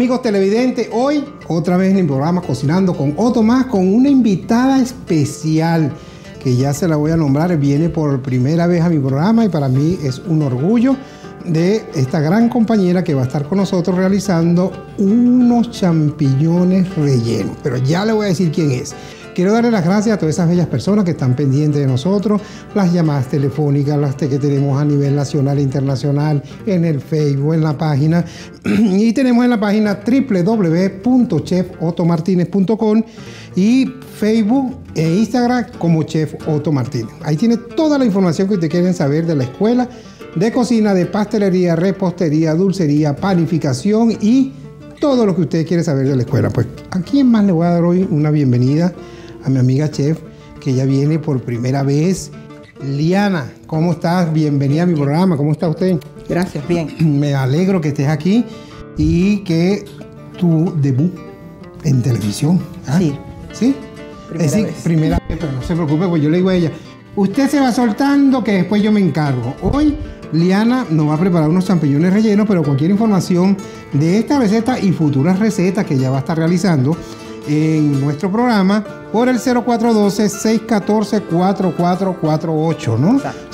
amigos televidentes, hoy otra vez en el programa Cocinando con Otto Más, con una invitada especial que ya se la voy a nombrar. Viene por primera vez a mi programa y para mí es un orgullo de esta gran compañera que va a estar con nosotros realizando unos champiñones rellenos. Pero ya le voy a decir quién es. Quiero darle las gracias a todas esas bellas personas que están pendientes de nosotros, las llamadas telefónicas, las que tenemos a nivel nacional e internacional, en el Facebook, en la página. Y tenemos en la página www.chefottomartinez.com y Facebook e Instagram como Chef Otto Martínez. Ahí tiene toda la información que ustedes quieren saber de la escuela de cocina, de pastelería, repostería, dulcería, panificación y todo lo que ustedes quieren saber de la escuela. Pues, ¿a quién más le voy a dar hoy una bienvenida? A mi amiga chef, que ya viene por primera vez. Liana, ¿cómo estás? Bienvenida a mi programa. ¿Cómo está usted? Gracias, bien. Me alegro que estés aquí y que tu debut en televisión. ¿Ah? Sí. ¿Sí? Primera vez, pero no se preocupe, pues yo le digo a ella, usted se va soltando que después yo me encargo. Hoy Liana nos va a preparar unos champiñones rellenos, pero cualquier información de esta receta y futuras recetas que ella va a estar realizando en nuestro programa por el 0412-614-4448, ¿no? Exacto.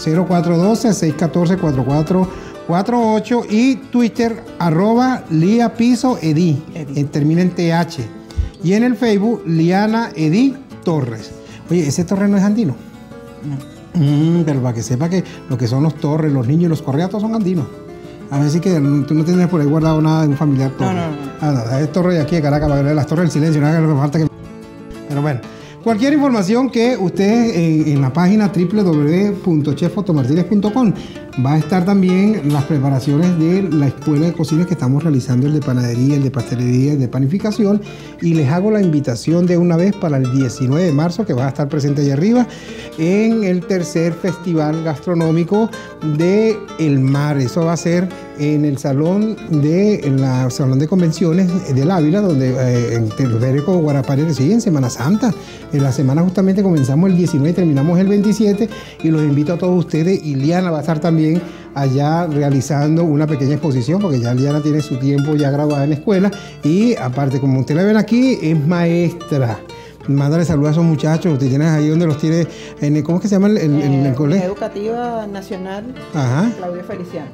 0412-614-4448 y Twitter @liapisoedi, termina en TH. Y en el Facebook, Liana Edith Torres. Oye, ¿ese Torres no es andino? No. Pero para que sepa que lo que son los Torres, los niños y los Correa, todos son andinos. A ver si que tú no tienes por ahí guardado nada de un familiar Torres. No. No, es Torre de aquí de Caracas, para ver las Torres del Silencio, nada que lo que falta que... Pero bueno, cualquier información que ustedes en la página www.chefottomartinez.com va a estar también las preparaciones de la escuela de cocina que estamos realizando, el de panadería, el de pastelería, el de panificación, y les hago la invitación de una vez para el 19 de marzo que va a estar presente allá arriba en el tercer festival gastronómico de El Mar. Eso va a ser en el salón de convenciones del Ávila, donde en Teleférico Guarapari, sí, en Semana Santa. En la semana justamente comenzamos el 19 y terminamos el 27, y los invito a todos ustedes, y Liana va a estar también allá realizando una pequeña exposición, porque ya Liana tiene su tiempo ya graduada en la escuela, y aparte, como ustedes la ven aquí, es maestra. Mándale saludos a esos muchachos, usted tienes ahí donde los tiene, ¿cómo es que se llama el colegio? Educativa Nacional. Ajá. Claudia Feliciano.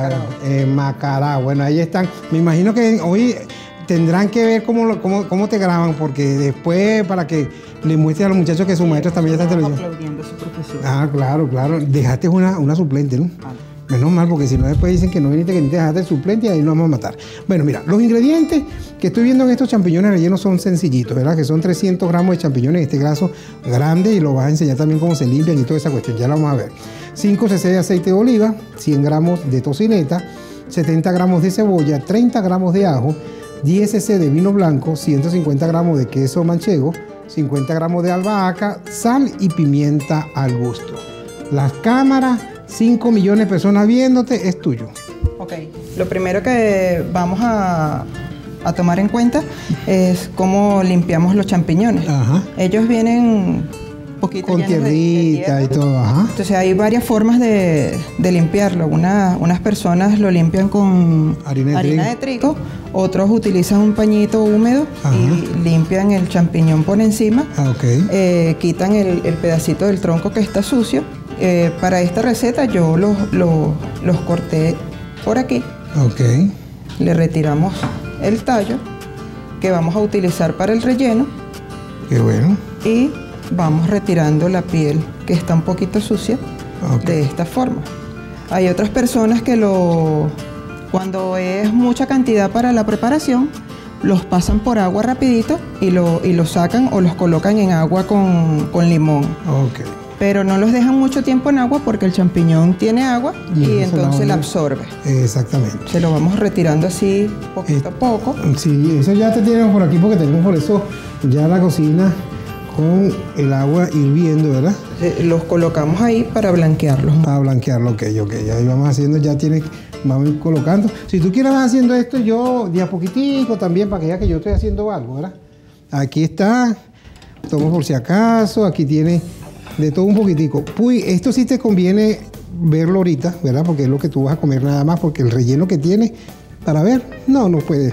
Macará. Bueno, ahí están. Me imagino que hoy tendrán que ver cómo te graban, porque después para que le muestres a los muchachos que sus maestros también están en televisión. Aplaudiendo a su profesor. Ah, claro. Dejaste una suplente, ¿no? Menos mal, porque si no después dicen que no viniste, que ni te dejaste el suplente y ahí nos vamos a matar. Bueno, mira, los ingredientes que estoy viendo en estos champiñones rellenos son sencillitos, ¿verdad? Que son 300 gramos de champiñones en este caso grande, y lo vas a enseñar también cómo se limpian y toda esa cuestión, ya la vamos a ver. 5 cc de aceite de oliva, 100 gramos de tocineta, 70 gramos de cebolla, 30 gramos de ajo, 10 cc de vino blanco, 150 gramos de queso manchego, 50 gramos de albahaca, sal y pimienta al gusto. Las cámaras, 5 millones de personas viéndote, es tuyo. Ok, lo primero que vamos a tomar en cuenta es cómo limpiamos los champiñones. Ajá. Ellos vienen poquito con tierrita y todo. Ajá. Entonces hay varias formas de limpiarlo. Unas personas lo limpian con harina de trigo, otros utilizan un pañito húmedo. Ajá. Y limpian el champiñón por encima. Okay. Quitan el pedacito del tronco que está sucio. Para esta receta yo los corté por aquí. Okay. Le retiramos el tallo que vamos a utilizar para el relleno. Qué bueno. Y vamos retirando la piel que está un poquito sucia. Okay. De esta forma. Hay otras personas que cuando es mucha cantidad para la preparación, los pasan por agua rapidito y lo sacan o los colocan en agua con limón. Okay. Pero no los dejan mucho tiempo en agua porque el champiñón tiene agua y entonces la absorbe. Exactamente. Se lo vamos retirando así poquito a poco. Sí, eso ya te tenemos por aquí porque tenemos por eso ya la cocina con el agua hirviendo, ¿verdad? Los colocamos ahí para blanquearlos. Para blanquearlo, ok. Ahí vamos haciendo, vamos a ir colocando. Si tú quieres vas haciendo esto, yo de a poquitico también, para que veas que yo estoy haciendo algo, ¿verdad? Aquí está, tomo por si acaso, aquí tiene de todo un poquitico. Uy, esto sí te conviene verlo ahorita, ¿verdad? Porque es lo que tú vas a comer nada más, porque el relleno que tiene, para ver, no puede.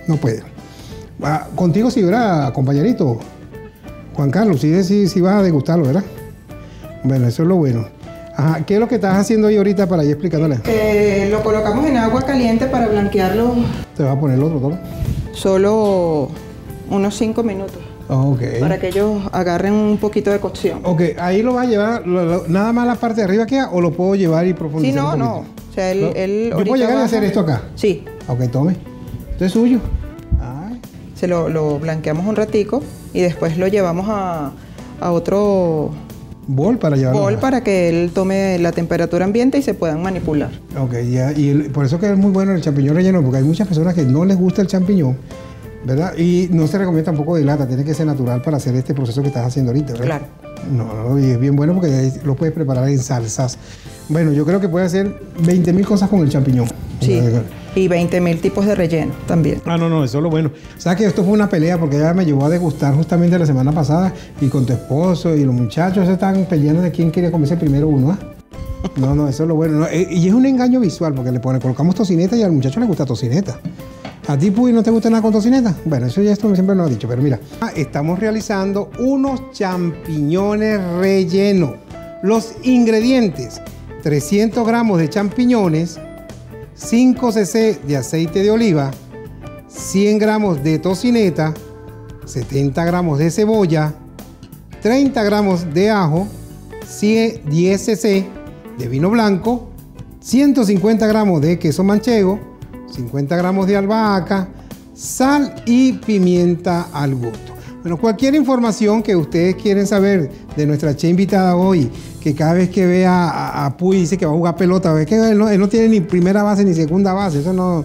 no puede. Contigo sí, ¿verdad, compañerito? Juan Carlos, sí vas a degustarlo, ¿verdad? Bueno, eso es lo bueno. Ajá, ¿qué es lo que estás haciendo ahí ahorita para ir explicándole? Lo colocamos en agua caliente para blanquearlo. ¿Te vas a poner el otro todo? Solo unos 5 minutos. Okay. Para que ellos agarren un poquito de cocción. Ok, ahí lo vas a llevar, nada más la parte de arriba queda, o lo puedo llevar y profundizar. Sí, no. O sea, él ¿Yo puedo llegar a hacer esto acá? Sí. Ok, tome. Esto es suyo. Ay. Se lo blanqueamos un ratico y después lo llevamos a otro bol para llevarlo. Bol para que él tome la temperatura ambiente y se puedan manipular. Ok, ya. Y por eso que es muy bueno el champiñón relleno, porque hay muchas personas que no les gusta el champiñón, ¿verdad? Y no se recomienda tampoco de lata, tiene que ser natural para hacer este proceso que estás haciendo ahorita, ¿verdad? Claro. No, y es bien bueno porque lo puedes preparar en salsas. Bueno, yo creo que puedes hacer 20.000 cosas con el champiñón. Sí, y 20.000 tipos de relleno también. No, eso es lo bueno. Sabes que esto fue una pelea porque ella me llevó a degustar justamente la semana pasada y con tu esposo y los muchachos se estaban peleando de quién quería comerse primero uno, ¿ah? No, eso es lo bueno. Y es un engaño visual porque colocamos tocineta y al muchacho le gusta tocineta. ¿A ti, Puy, no te gusta nada con tocineta? Bueno, eso ya esto siempre lo he dicho, pero mira. Estamos realizando unos champiñones rellenos. Los ingredientes: 300 gramos de champiñones, 5 cc de aceite de oliva, 100 gramos de tocineta, 70 gramos de cebolla, 30 gramos de ajo, 10 cc de vino blanco, 150 gramos de queso manchego, 50 gramos de albahaca, sal y pimienta al gusto. Bueno, cualquier información que ustedes quieren saber de nuestra chef invitada hoy, que cada vez que vea a Puy dice que va a jugar pelota, ve que él no tiene ni primera base ni segunda base, eso no.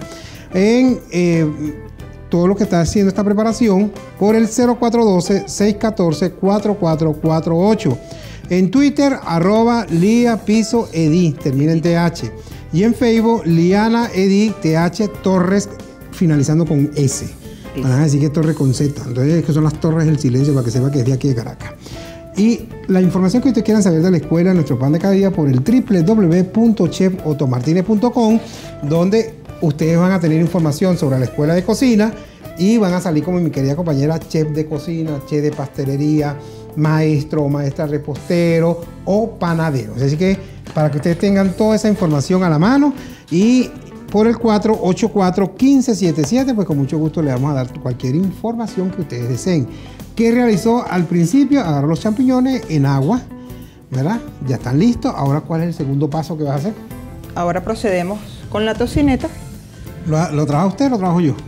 Todo lo que está haciendo esta preparación por el 0412-614-4448. En Twitter, @LiaPisoEdi, termina en TH. Y en Facebook, Liana Edi TH Torres, finalizando con S. Van a decir que es Torre con Z. Entonces, es que son las Torres del Silencio, para que sepa que es de aquí de Caracas. Y la información que ustedes quieran saber de la escuela, nuestro pan de cada día, por el www.chefotomartinez.com, donde ustedes van a tener información sobre la escuela de cocina y van a salir como mi querida compañera chef de cocina, chef de pastelería, maestro o maestra repostero o panadero. Así que para que ustedes tengan toda esa información a la mano, y por el 484-1577, pues con mucho gusto le vamos a dar cualquier información que ustedes deseen. ¿Qué realizó al principio? Agarró los champiñones en agua, ¿verdad? Ya están listos. Ahora, ¿cuál es el segundo paso que vas a hacer? Ahora procedemos con la tocineta. ¿Lo trabaja usted o lo trabajo yo?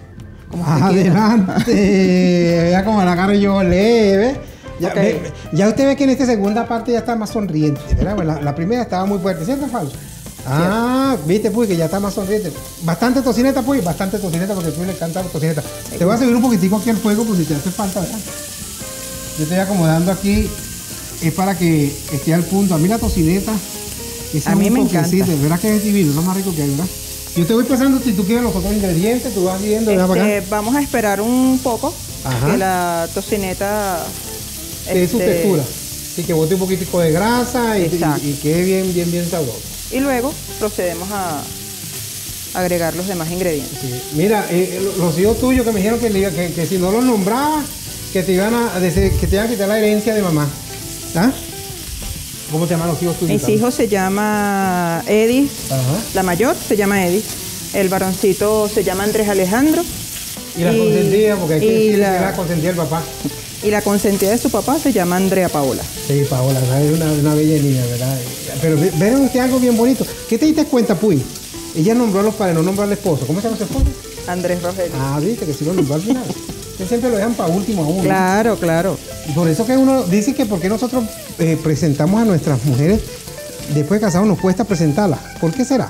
Adelante. Ya como la agarro yo leve. Ya usted ve que en esta segunda parte ya está más sonriente, ¿verdad? La primera estaba muy fuerte, ¿cierto o falso? Viste, Puy, que ya está más sonriente. Bastante tocineta, Puy, bastante tocineta, porque a Puy le encanta la tocineta. Te voy a subir un poquitico aquí al fuego por si te hace falta, ¿verdad? Yo estoy acomodando aquí, es para que esté al punto. A mí la tocineta, a mí me encanta. ¿Verdad que es divino? Es lo más rico que hay, ¿verdad? Yo te voy pasando, si tú quieres, los otros ingredientes, tú vas viendo. Vamos a esperar un poco. Ajá. Que la tocineta de su textura. Sí, que bote un poquitico de grasa y quede bien sabroso. Y luego procedemos a agregar los demás ingredientes. Sí. Mira, los hijos tuyos que me dijeron que si no los nombrabas, que te iban a quitar la herencia de mamá. ¿Ah? ¿Cómo te llaman los hijos tuyos? Mis hijos se llama Edith. Ajá. La mayor se llama Edith. El varoncito se llama Andrés Alejandro. Y la consentida, porque hay que decirle que la consentía el papá. Y la consentida de su papá se llama Andrea Paola. Sí, Paola, es una bella niña, ¿verdad? Pero ven usted algo bien bonito. ¿Qué te diste cuenta, Puy? Ella nombró a los padres, no nombró al esposo. ¿Cómo se llama su esposo? Andrés Rogelio. Viste, que sí lo nombró al final. Ustedes siempre lo dejan para último a uno. Claro. Y por eso que uno dice que porque nosotros presentamos a nuestras mujeres, después de casados nos cuesta presentarlas. ¿Por qué será?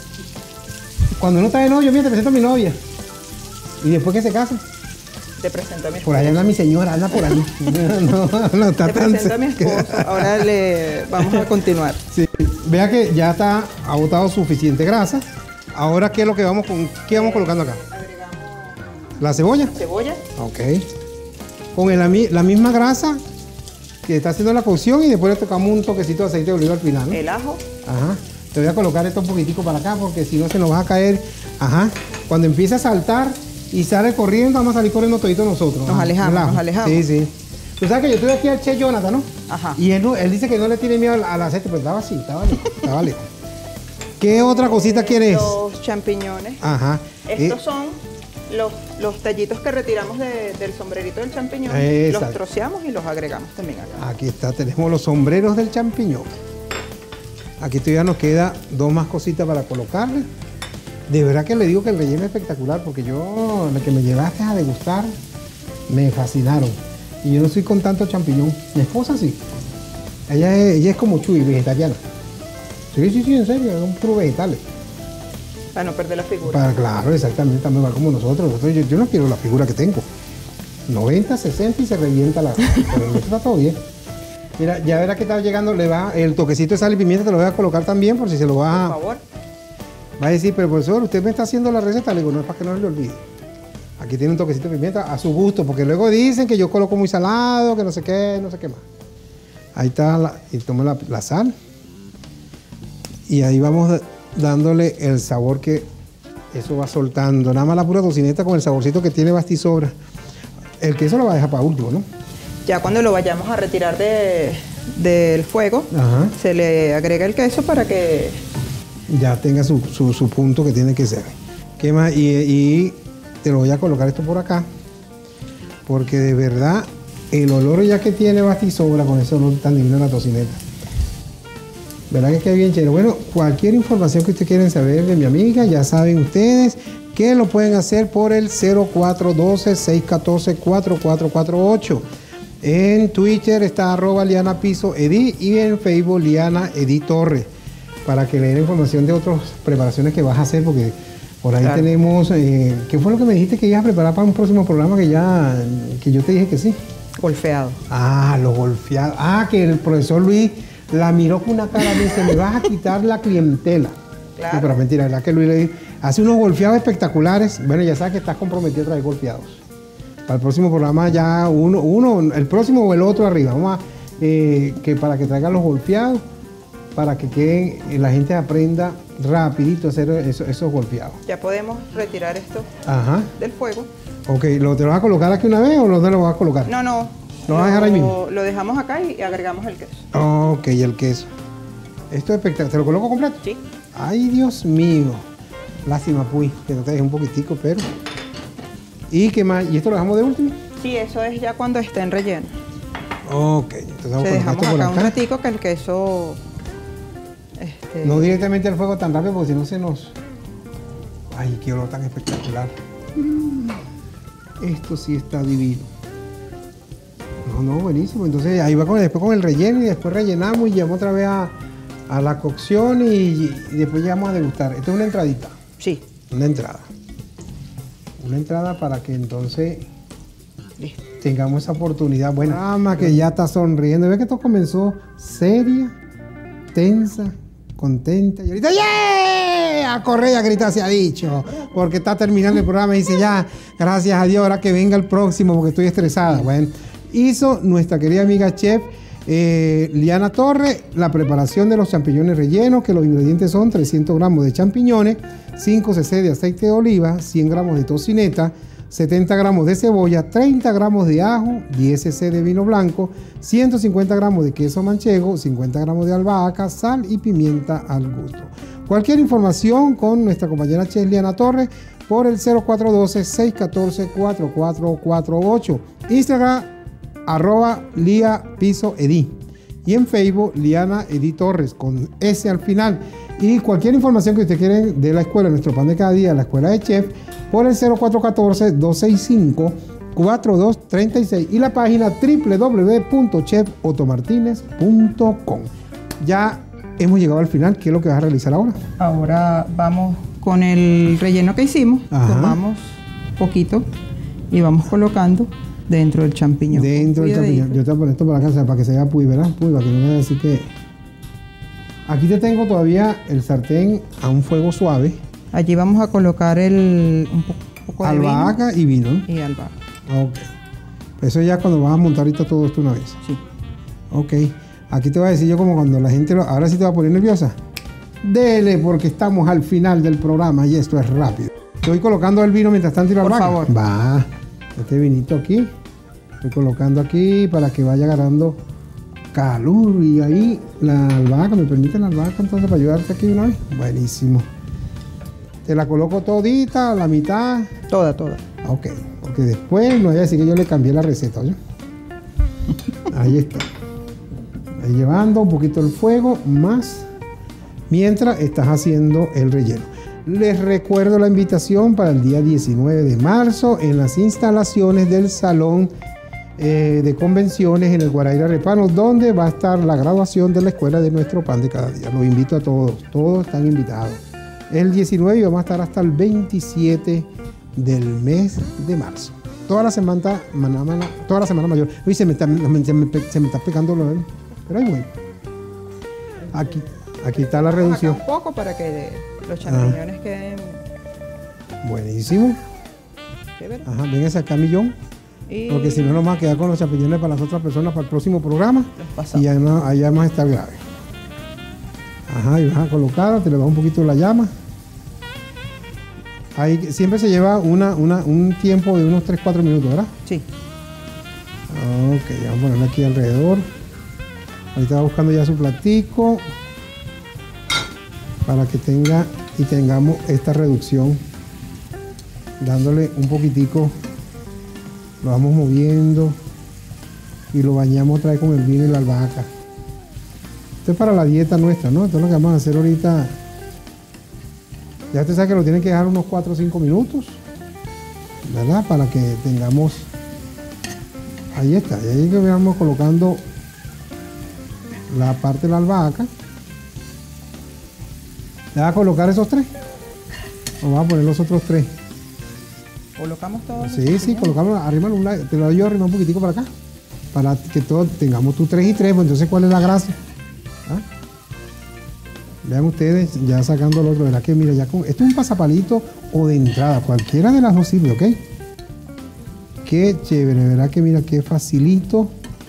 Cuando uno está de novio, mira, te presento a mi novia. Y después que se casan, te presento a mi esposa. Por allá anda mi señora, anda por ahí. No está te presento a mi esposa. Ahora vamos a continuar. Sí. Vea que ya está agotado suficiente grasa. Ahora, ¿qué es lo que vamos colocando acá? Agregamos la cebolla. Cebolla. Ok. Con la misma grasa que está haciendo la cocción, y después le tocamos un toquecito de aceite de oliva al final, ¿no? El ajo. Ajá. Te voy a colocar esto un poquitico para acá porque si no se nos va a caer. Ajá. Cuando empiece a saltar y sale corriendo, vamos a salir corriendo toditos nosotros. Nos alejamos. Sí, sí. Tú sabes que yo estoy aquí al Chef Jonathan, ¿no? Ajá. Y él dice que no le tiene miedo al aceite, pero estaba así, estaba lejos. ¿Qué otra cosita quieres? Los champiñones. Ajá. Estos son los tallitos que retiramos del sombrerito del champiñón. Exacto. Los troceamos y los agregamos también acá. Aquí está, tenemos los sombreros del champiñón. Aquí todavía nos queda 2 más cositas para colocarle. De verdad que le digo que el relleno es espectacular, porque yo, lo que me llevaste a degustar, me fascinaron. Y yo no soy con tanto champiñón. Mi esposa sí. Ella es como Chuy, vegetariana. Sí, en serio, son puros vegetales. Para no perder la figura. Claro, exactamente, también va como nosotros. Yo no quiero la figura que tengo. 90, 60 y se revienta la... Pero eso está todo bien. Mira, ya verás que está llegando, le va el toquecito de sal y pimienta, te lo voy a colocar también por si se lo va a... Por favor. Va a decir, pero profesor, usted me está haciendo la receta. Le digo, no es para que no se le olvide. Aquí tiene un toquecito de pimienta a su gusto, porque luego dicen que yo coloco muy salado, que no sé qué más. Ahí está, y toma la sal. Y ahí vamos dándole el sabor que eso va soltando. Nada más la pura tocineta con el saborcito que tiene basta y sobra. El queso lo va a dejar para último, ¿no? Ya cuando lo vayamos a retirar del fuego, Ajá. se le agrega el queso para que... ya tenga su punto que tiene que ser. ¿Qué más? Y te lo voy a colocar esto por acá, porque de verdad el olor ya que tiene basta y sobra con ese olor tan divino de la tocineta. ¿Verdad que queda bien chévere? Bueno, cualquier información que ustedes quieran saber de mi amiga, ya saben ustedes que lo pueden hacer por el 0412-614-4448. En Twitter está @LianaPisoEdi y en Facebook Liana Edi Torres, para que le den información de otras preparaciones que vas a hacer, porque por ahí claro. Tenemos... ¿qué fue lo que me dijiste que ibas a preparar para un próximo programa que yo te dije que sí? Golfeado. Ah, los golfeados. Ah, que el profesor Luis la miró con una cara de, me vas a quitar la clientela. Claro. Sí, pero mentira, ¿verdad? Que Luis le dijo, hace unos golfeados espectaculares. Bueno, ya sabes que estás comprometido a traer golfeados. Para el próximo programa ya el próximo o el otro arriba. Vamos a, que para que traigan los golfeados, para que queden, la gente aprenda rapidito a hacer esos golfeados. Ya podemos retirar esto del fuego. Ok, ¿te lo vas a colocar aquí una vez o no lo vas a colocar? No. ¿Lo vas a dejar ahí mismo? Lo dejamos acá y agregamos el queso. Ok, el queso. Esto es espectacular. ¿Te lo coloco completo? Sí. Ay, Dios mío. Lástima, pues, que no te dejé un poquitico, pero... ¿Y qué más? ¿Y esto lo dejamos de último? Sí, eso es ya cuando esté en relleno. Ok, entonces vamos a dejamos esto por acá un ratico que el queso... No directamente al fuego tan rápido, porque si no se nos... Ay, qué olor tan espectacular. Esto sí está divino. No, buenísimo. Entonces ahí va después con el relleno y después rellenamos y llevamos otra vez a la cocción y después llegamos a degustar. Esto es una entradita. Sí. Una entrada. Una entrada para que entonces tengamos esa oportunidad. Bueno, ama que ya está sonriendo. Ve que esto comenzó seria, tensa, contenta y ahorita ¡yeah! A correr y a gritar se ha dicho, porque está terminando el programa y dice ya, gracias a Dios, ahora que venga el próximo porque estoy estresada. Bueno, hizo nuestra querida amiga chef Liana Torres la preparación de los champiñones rellenos, que los ingredientes son 300 gramos de champiñones, 5 cc de aceite de oliva, 100 gramos de tocineta, 70 gramos de cebolla, 30 gramos de ajo, 10 cc de vino blanco, 150 gramos de queso manchego, 50 gramos de albahaca, sal y pimienta al gusto. Cualquier información con nuestra compañera chef Liana Torres por el 0412-614-4448. Instagram @LiaPisoEdi y en Facebook Liana Edi Torres con S al final. Y cualquier información que ustedes quieren de la escuela, nuestro pan de cada día, la escuela de chef, por el 0414-265-4236 y la página www.chefotomartinez.com. Ya hemos llegado al final. ¿Qué es lo que vas a realizar ahora? Ahora vamos con el relleno que hicimos. Tomamos poquito y vamos colocando dentro del champiñón. Dentro del champiñón. Yo te voy a poner esto para acá para que se vea puy, ¿verdad? Puy, para que no me vaya a decir que... Aquí te tengo todavía el sartén a un fuego suave. Allí vamos a colocar un poco de albahaca y vino. Y albahaca. Ok. Eso ya cuando vas a montar ahorita todo esto una vez. Sí. Ok. Aquí te voy a decir yo como cuando la gente... Ahora sí te va a poner nerviosa. Dele, porque estamos al final del programa y esto es rápido. Estoy colocando el vino mientras tanto y la albahaca. Por favor. Va, este vinito aquí. Estoy colocando aquí para que vaya agarrando calor. Y ahí la albahaca, ¿me permite la albahaca entonces para ayudarte aquí una vez? Buenísimo. Te la coloco todita, la mitad. Toda. Ok, porque después no voy a decir que yo le cambié la receta, ¿oye? Ahí está. Ahí llevando un poquito el fuego más mientras estás haciendo el relleno. Les recuerdo la invitación para el día 19 de marzo en las instalaciones del Salón de Convenciones en el Guaraíra Repano, donde va a estar la graduación de la escuela de nuestro pan de cada día. Los invito a todos están invitados. El 19 y vamos a estar hasta el 27 del mes de marzo. Toda la semana mayor. Uy, se me está pegando lo. Pero ahí voy. Aquí está la reducción. Un poco para que los champiñones queden. Buenísimo. Ajá, véngase acá, millón. Porque si no, nos vamos a quedar con los champiñones para las otras personas para el próximo programa. Y allá vamos a estar grave. Ajá, y vas a colocar, te le baja un poquito la llama. Ahí siempre se lleva un tiempo de unos 3-4 minutos, ¿verdad? Sí. Ok, vamos a ponerle aquí alrededor. Ahorita va buscando ya su platico para que tengamos esta reducción, dándole un poquitico, lo vamos moviendo y lo bañamos otra vez con el vino y la albahaca. Esto es para la dieta nuestra, ¿no? Esto es lo que vamos a hacer ahorita. Ya usted sabe que lo tienen que dejar unos 4 o 5 minutos, ¿verdad? Para que tengamos. Ahí está, y ahí que vamos colocando la parte de la albahaca. ¿Le vas a colocar esos 3? ¿O vas a poner los otros 3? ¿Colocamos todos? Sí, colocamos arriba un lado. Te lo doy yo arriba un poquitico para acá. Para que todos tengamos tu 3 y 3, pues entonces ¿cuál es la gracia? ¿Ah? Vean ustedes, ya sacando el otro, ¿verdad? Que mira, ya esto es un pasapalito o de entrada, cualquiera de las dos sirve, ¿ok? Qué chévere, ¿verdad? Que mira, qué facilito.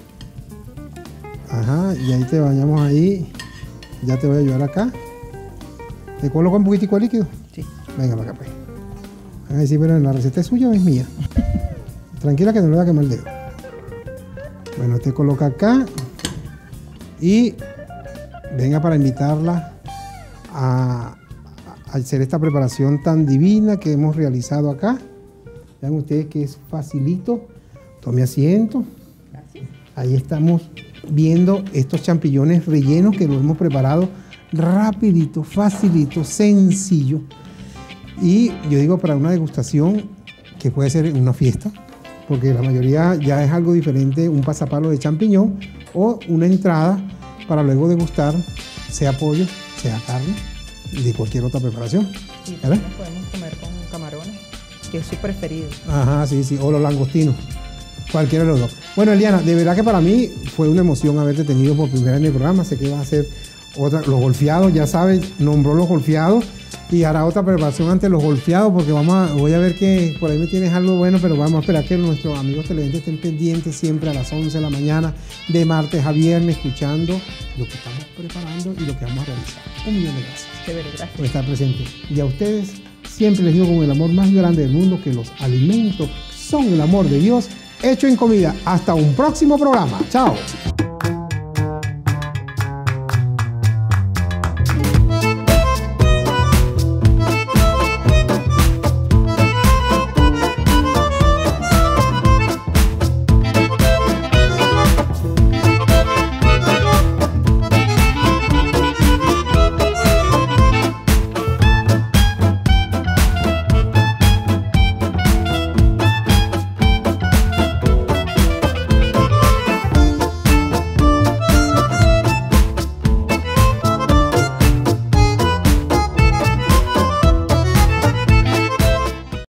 Ajá, y ahí te bañamos ahí. Ya te voy a ayudar acá. ¿Te coloco un poquitico de líquido? Sí. Venga para acá, pues. Van a decir, pero la receta es suya o es mía. Tranquila que no le va a quemar el dedo. Bueno, te coloca acá. Y venga para invitarla a hacer esta preparación tan divina que hemos realizado acá. Vean ustedes que es facilito. Tome asiento. Gracias. Ahí estamos viendo estos champiñones rellenos que los hemos preparado rapidito, facilito, sencillo. Y yo digo para una degustación que puede ser en una fiesta, porque la mayoría ya es algo diferente, un pasapalo de champiñón o una entrada para luego degustar, sea pollo, sea carne, de cualquier otra preparación. Y también podemos comer con camarones, que es su preferido. Ajá, sí, o los langostinos, cualquiera de los dos. Bueno, Eliana, de verdad que para mí fue una emoción haberte tenido por primera vez en el programa. Sé que vas a hacer los golfeados, ya sabes, nombró los golfeados y hará otra preparación ante los golfeados, porque voy a ver que por ahí me tienes algo bueno, pero vamos a esperar que nuestros amigos televidentes estén pendientes siempre a las 11 de la mañana, de martes a viernes, escuchando lo que estamos preparando y lo que vamos a realizar. 1.000.000 de gracias. Chévere, gracias por estar presentes. Y a ustedes siempre les digo con el amor más grande del mundo que los alimentos son el amor de Dios hecho en comida. Hasta un próximo programa. Chao.